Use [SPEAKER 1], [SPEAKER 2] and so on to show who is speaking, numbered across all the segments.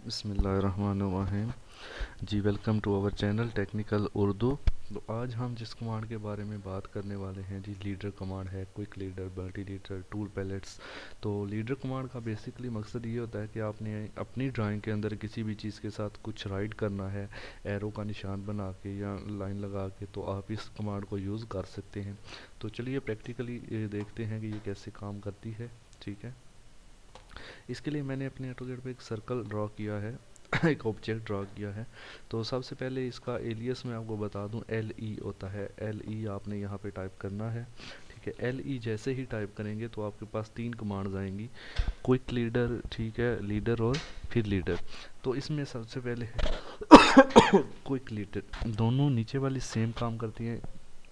[SPEAKER 1] बिस्मिल्लाहिर्रहमानिर्रहीम। जी welcome to our channel technical Urdu. तो आज हम जिस कमांड के बारे में बात करने वाले हैं जी लीडर कमांड है। Quick leader, multi leader, tool palettes. तो लीडर कमांड का बेसिकली मकसद ये होता है कि आपने अपनी ड्राइंग के अंदर किसी भी चीज़ के साथ कुछ राइट करना है एरो का निशान बना के या लाइन लगा के, तो आप इस कमांड को यूज़ कर सकते हैं। तो चलिए प्रैक्टिकली ये देखते हैं कि ये कैसे काम करती है। ठीक है, इसके लिए मैंने अपने ऑटोकैड पे एक सर्कल ड्रॉ किया है एक ऑब्जेक्ट ड्रॉ किया है। तो सबसे पहले इसका एलियस मैं आपको बता दूं, एल ई होता है। एल ई आपने यहाँ पे टाइप करना है। ठीक है, एल ई जैसे ही टाइप करेंगे तो आपके पास तीन कमांड्स आएंगी, क्विक लीडर, ठीक है, लीडर और फिर लीडर। तो इसमें सबसे पहले है क्विक लीडर। दोनों नीचे वाली सेम काम करती हैं।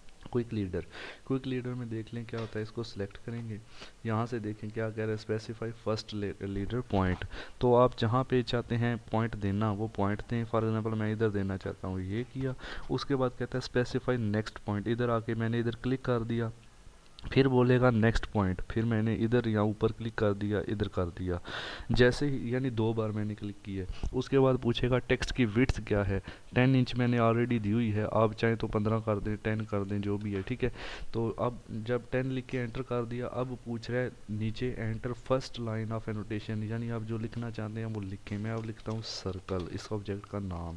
[SPEAKER 1] क्विक लीडर में देख लें क्या होता है, इसको सिलेक्ट करेंगे। यहाँ से देखें क्या कह रहा है, स्पेसिफाई फर्स्ट लीडर पॉइंट। तो आप जहाँ पे चाहते हैं पॉइंट देना वो पॉइंट दें। फॉर एग्जांपल मैं इधर देना चाहता हूँ, ये किया। उसके बाद कहता है स्पेसिफाई नेक्स्ट पॉइंट। इधर आके मैंने इधर क्लिक कर दिया, फिर बोलेगा नेक्स्ट पॉइंट, फिर मैंने इधर यहाँ ऊपर क्लिक कर दिया, इधर कर दिया। जैसे ही यानी 2 बार मैंने क्लिक किया। उसके बाद पूछेगा टेक्स्ट की विड्थ क्या है। 10 इंच मैंने ऑलरेडी दी हुई है, आप चाहें तो 15 कर दें, 10 कर दें, जो भी है। ठीक है, तो अब जब 10 लिख के एंटर कर दिया, अब पूछ रहा है नीचे enter first line of annotation, यानी आप जो लिखना चाहते हैं वो लिखें। मैं अब लिखता हूँ सर्कल, इस ऑब्जेक्ट का नाम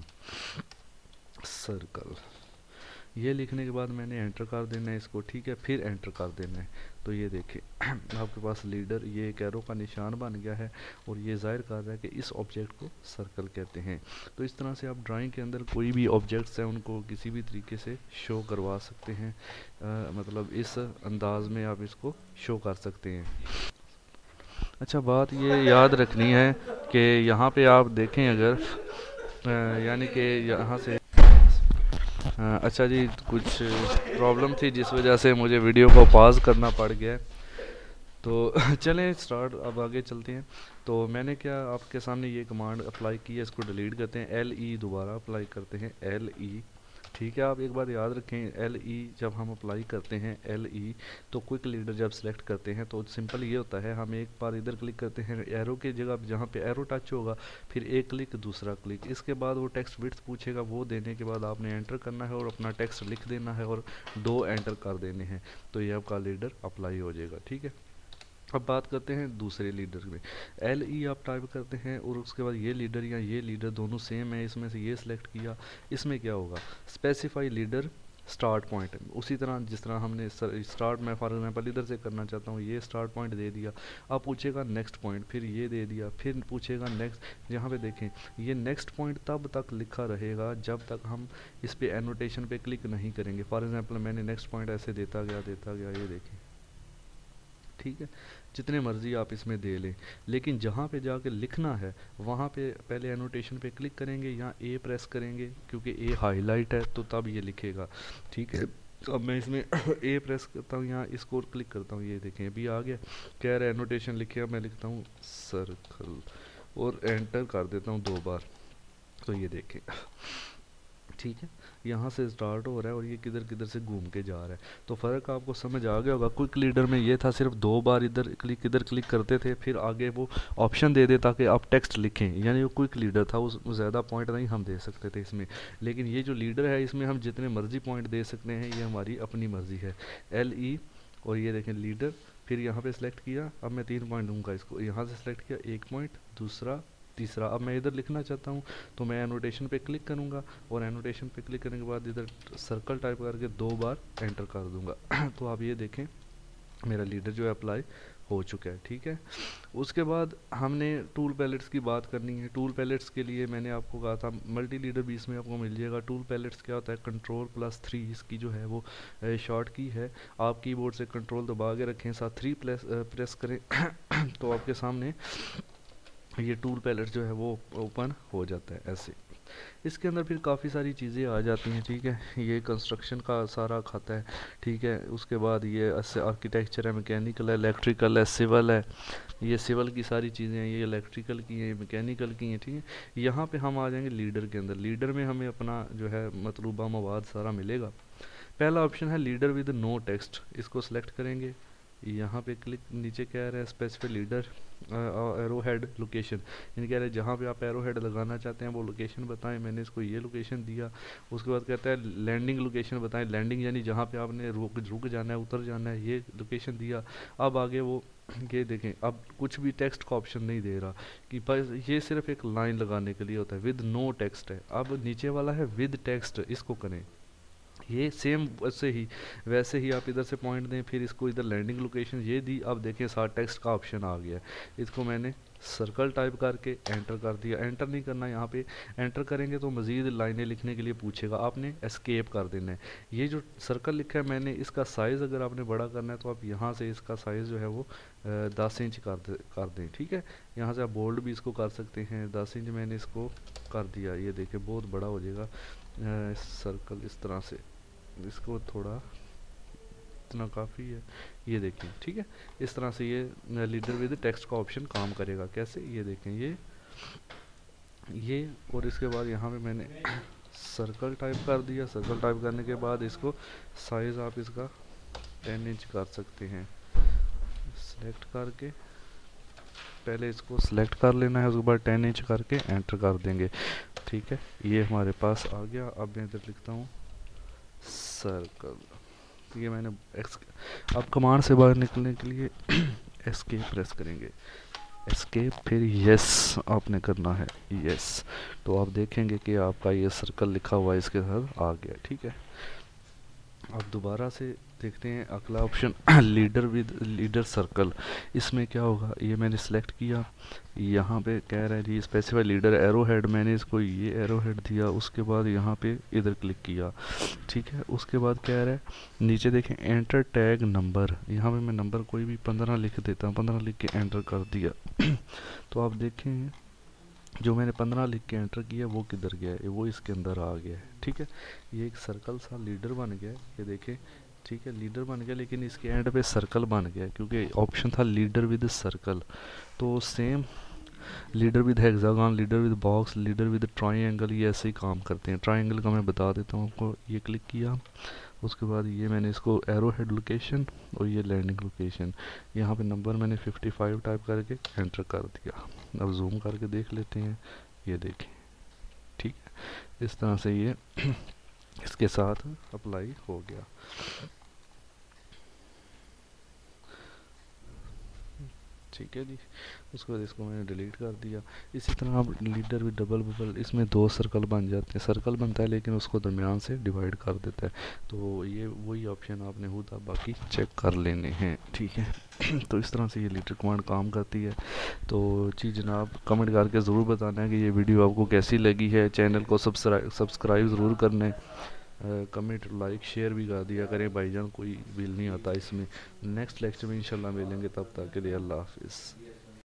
[SPEAKER 1] सर्कल। ये लिखने के बाद मैंने एंटर कर देना है इसको। ठीक है, फिर एंटर कर देना है। तो ये देखिए आपके पास लीडर, ये एक एरो का निशान बन गया है और ये जाहिर कर रहा है कि इस ऑब्जेक्ट को सर्कल कहते हैं। तो इस तरह से आप ड्राइंग के अंदर कोई भी ऑब्जेक्ट्स हैं उनको किसी भी तरीके से शो करवा सकते हैं। मतलब इस अंदाज में आप इसको शो कर सकते हैं। अच्छा, बात ये याद रखनी है कि यहाँ पे आप देखें अगर यानी कि यहाँ से अच्छा जी, कुछ प्रॉब्लम थी जिस वजह से मुझे वीडियो को पॉज करना पड़ गया। तो चलें स्टार्ट, अब आगे चलते हैं। तो मैंने क्या आपके सामने ये कमांड अप्लाई की है, इसको डिलीट करते हैं। एल ई दोबारा अप्लाई करते हैं, एल ई। ठीक है, आप एक बात याद रखें, एल ई जब हम अप्लाई करते हैं एल ई, तो क्विक लीडर जब सेलेक्ट करते हैं तो सिंपल ये होता है, हम एक बार इधर क्लिक करते हैं एरो की जगह, जहाँ पे एरो टच होगा फिर एक क्लिक दूसरा क्लिक। इसके बाद वो टेक्स्ट विड्थ पूछेगा, वो देने के बाद आपने एंटर करना है और अपना टेक्स्ट लिख देना है और 2 एंटर कर देने हैं, तो ये आपका लीडर अप्लाई हो जाएगा। ठीक है, अब बात करते हैं दूसरे लीडर में। एल ई आप टाइप करते हैं और उसके बाद ये लीडर या ये लीडर दोनों सेम है, इसमें से ये सिलेक्ट किया। इसमें क्या होगा, स्पेसिफाई लीडर स्टार्ट पॉइंट। उसी तरह जिस तरह हमने स्टार्ट में फॉर एग्जांपल इधर से करना चाहता हूँ, ये स्टार्ट पॉइंट दे दिया। अब पूछेगा नेक्स्ट पॉइंट, फिर ये दे दिया, फिर पूछेगा नेक्स्ट। यहाँ पे देखें ये नेक्स्ट पॉइंट तब तक लिखा रहेगा जब तक हम इस पे एनोटेशन पे क्लिक नहीं करेंगे। फॉर एग्जांपल मैंने नेक्स्ट पॉइंट ऐसे देता गया, ये देखें। ठीक है, जितने मर्जी आप इसमें दे लें, लेकिन जहाँ पे जाके लिखना है वहाँ पे पहले एनोटेशन पे क्लिक करेंगे या ए प्रेस करेंगे, क्योंकि ए हाईलाइट है तो तब ये लिखेगा। ठीक है, अब मैं इसमें ए प्रेस करता हूँ, यहाँ इसको क्लिक करता हूँ, ये देखें अभी आ गया, कह रहा है एनोटेशन लिखे। अब मैं लिखता हूँ सर्कल और एंटर कर देता हूँ 2 बार, तो ये देखें। ठीक है, यहाँ से स्टार्ट हो रहा है और ये किधर किधर से घूम के जा रहा है। तो फ़र्क आपको समझ आ गया होगा। क्विक लीडर में ये था सिर्फ 2 बार इधर क्लिक करते थे, फिर आगे वो ऑप्शन दे देता कि आप टेक्स्ट लिखें, यानी वो क्विक लीडर था, उस ज़्यादा पॉइंट नहीं हम दे सकते थे इसमें। लेकिन ये जो लीडर है इसमें हम जितने मर्जी पॉइंट दे सकते हैं, ये हमारी अपनी मर्ज़ी है। एल ई और ये देखें लीडर, फिर यहाँ पे सिलेक्ट किया। अब मैं 3 पॉइंट दूंगा इसको, यहाँ से सिलेक्ट किया 1 पॉइंट, दूसरा, तीसरा। अब मैं इधर लिखना चाहता हूँ तो मैं एनोटेशन पे क्लिक करूँगा और एनोटेशन पे क्लिक करने के बाद इधर सर्कल टाइप करके 2 बार एंटर कर दूँगा। तो आप ये देखें मेरा लीडर जो है अप्लाई हो चुका है। ठीक है, उसके बाद हमने टूल पैलेट्स की बात करनी है। टूल पैलेट्स के लिए मैंने आपको कहा था मल्टी लीडर भी इसमें आपको मिल जाएगा। टूल पैलेट्स क्या होता है, कंट्रोल+3 इसकी जो है वो शॉर्ट की है। आप कीबोर्ड से कंट्रोल दबा के रखें, साथ 3 प्रेस करें तो आपके सामने ये टूल पैलेट जो है वो ओपन हो जाता है ऐसे। इसके अंदर फिर काफ़ी सारी चीज़ें आ जाती हैं। ठीक है, ये कंस्ट्रक्शन का सारा खाता है। ठीक है, उसके बाद ये आर्किटेक्चर है, मैकेनिकल है, इलेक्ट्रिकल है, सिविल है। ये सिविल की सारी चीज़ें हैं, ये इलेक्ट्रिकल की हैं, मैकेनिकल की हैं। ठीक है, यहाँ पे हम आ जाएंगे लीडर के अंदर। लीडर में हमें अपना जो है मतलूबा मवाद सारा मिलेगा। पहला ऑप्शन है लीडर विद नो टेक्स्ट, इसको सेलेक्ट करेंगे। यहाँ पे क्लिक, नीचे कह रहा है specific leader arrow head location, यानी कह रहा है जहाँ पे आप एरो हेड लगाना चाहते हैं वो लोकेशन बताएं। मैंने इसको ये लोकेशन दिया। उसके बाद कहता है लैंडिंग लोकेशन बताएं, लैंडिंग यानी जहाँ पे आपने रुक जाना है, उतर जाना है, ये लोकेशन दिया। अब आगे वो ये देखें, अब कुछ भी टेक्स्ट का ऑप्शन नहीं दे रहा कि बस ये सिर्फ एक लाइन लगाने के लिए होता है, विद नो टेक्स्ट है। अब नीचे वाला है विद टेक्स्ट, इसको करें। ये सेम वैसे ही आप इधर से पॉइंट दें, फिर इसको इधर लैंडिंग लोकेशन ये दी। अब देखें साथ टेक्स्ट का ऑप्शन आ गया। इसको मैंने सर्कल टाइप करके एंटर कर दिया। एंटर नहीं करना यहाँ पे, एंटर करेंगे तो मज़ीद लाइनें लिखने के लिए पूछेगा, आपने एस्केप कर देना है। ये जो सर्कल लिखा है मैंने, इसका साइज़ अगर आपने बड़ा करना है तो आप यहाँ से इसका साइज़ जो है वो 10 इंच कर दें, ठीक है। यहाँ से आप बोल्ड भी इसको कर सकते हैं। 10 इंच मैंने इसको कर दिया, ये देखें बहुत बड़ा हो जाएगा सर्कल इस तरह से। इसको थोड़ा, इतना काफ़ी है, ये देखें, ठीक है। इस तरह से ये लीडर विद टेक्स्ट का ऑप्शन काम करेगा। कैसे, ये देखें, ये और इसके बाद यहाँ पे मैंने सर्कल टाइप कर दिया। सर्कल टाइप करने के बाद इसको साइज़ आप इसका 10 इंच कर सकते हैं। सेलेक्ट करके पहले इसको सिलेक्ट कर लेना है, उसके बाद 10 इंच करके एंटर कर देंगे, ठीक है। ये हमारे पास आ गया। अब मैं इधर लिखता हूँ सर्कल, ये मैंने अब कमांड से बाहर निकलने के लिए एस्केप प्रेस करेंगे, एस्केप, फिर यस आपने करना है, यस। तो आप देखेंगे कि आपका ये सर्कल लिखा हुआ है इसके साथ आ गया, ठीक है। अब दोबारा से देखते हैं अगला option leader with leader circle. इसमें क्या होगा, ये मैंने सेलेक्ट किया। यहाँ पे कह रहा है जी स्पेसिफाई लीडर एरो हेड, मैंने इसको ये एरो हेड दिया। उसके बाद यहाँ पे इधर क्लिक किया, ठीक है। उसके बाद कह रहा है नीचे देखें एंटर टैग नंबर, यहाँ पे मैं नंबर कोई भी 15 लिख देता हूँ। 15 लिख के एंटर कर दिया तो आप देखें जो मैंने 15 लिख के एंटर किया वो किधर गया है, वो इसके अंदर आ गया है, ठीक है। ये एक सर्कल सा लीडर बन गया, ये देखें, ठीक है। लीडर बन गया लेकिन इसके एंड पे सर्कल बन गया क्योंकि ऑप्शन था लीडर विद सर्कल। तो same leader with hexagon, leader with box, leader with triangle, ये ऐसे ही काम करते हैं। ट्राइंगल का मैं बता देता हूँ आपको। ये क्लिक किया, उसके बाद ये मैंने इसको एरो हेड लोकेशन और ये लैंडिंग लोकेशन, यहाँ पे नंबर मैंने 55 टाइप करके एंटर कर दिया। अब जूम करके देख लेते हैं, ये देखें, ठीक है। इस तरह से ये इसके साथ अप्लाई हो गया। ठीक है जी। उसके बाद इसको मैंने डिलीट कर दिया। इसी तरह आप लीडर विद डबल बबल, इसमें 2 सर्कल बन जाते हैं। सर्कल बनता है लेकिन उसको दरमियान से डिवाइड कर देता है। तो ये वही ऑप्शन आपने खुद आप बाकी चेक कर लेने हैं, ठीक है। तो इस तरह से ये लीडर कमांड काम करती है। तो जी जनाब, कमेंट करके ज़रूर बताना है कि ये वीडियो आपको कैसी लगी है। चैनल को सब्सक्राइब ज़रूर करना है। कमेंट लाइक शेयर भी कर दिया करें भाईजान, कोई बिल नहीं आता इसमें। नेक्स्ट लेक्चर में इंशाल्लाह मिलेंगे, तब तक के लिए अल्लाह हाफिज़।